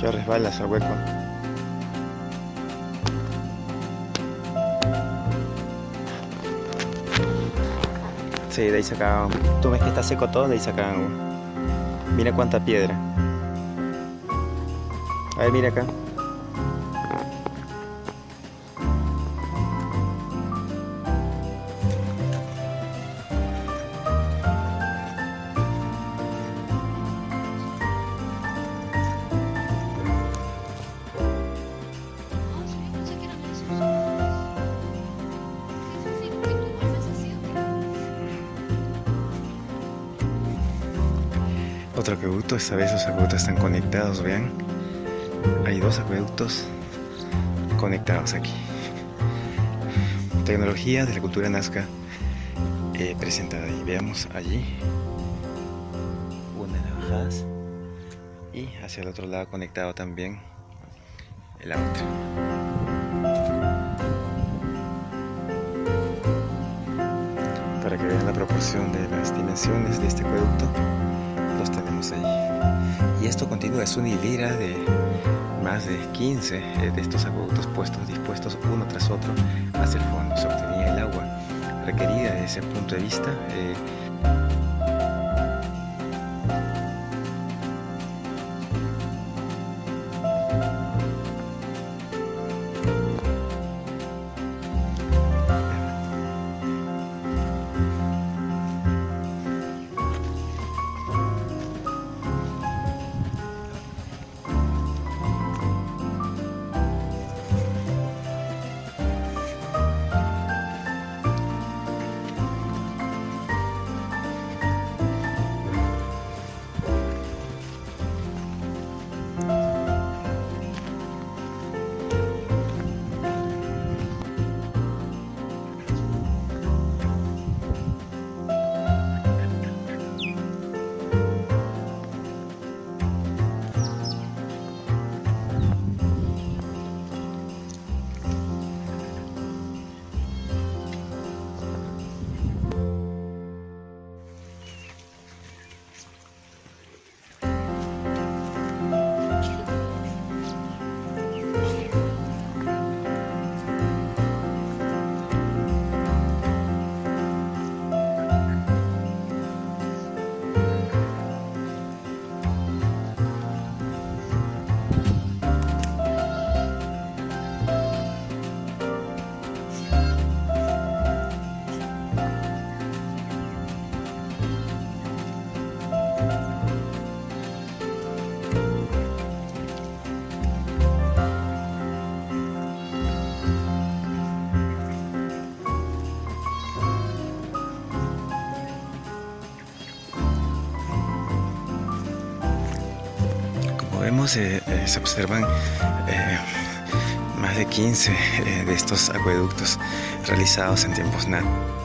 Que resbalas al hueco. Sí, de ahí sacaban. Tú ves que está seco todo, de ahí sacaban agua. Mira cuánta piedra. A ver, mira acá. Otro acueducto, esta vez los acueductos están conectados, vean. Hay dos acueductos conectados aquí. Tecnología de la cultura nazca presentada ahí. Veamos allí una de las bajadas y hacia el otro lado conectado también la otra. Para que vean la proporción de las dimensiones de este acueducto, los tenemos ahí. Y esto continúa, es una hilera de más de 15 de estos acueductos dispuestos uno tras otro hacia el fondo. Se obtenía el agua requerida desde ese punto de vista. Vemos, se observan más de 15 de estos acueductos realizados en tiempos